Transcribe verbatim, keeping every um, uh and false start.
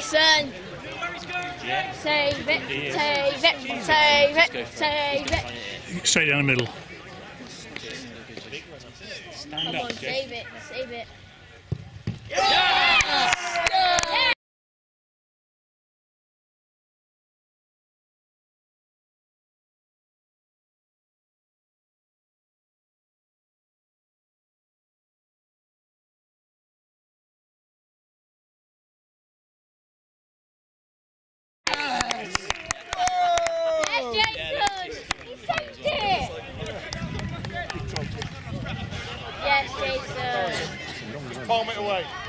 Jason! Yeah. Save it, save it, save it, save it. Straight down the middle. Stand Come up, on, Jess. save it, save it. Yes! Yes! Yes, Jason! He saved it! Yes, Jason. Just palm it away.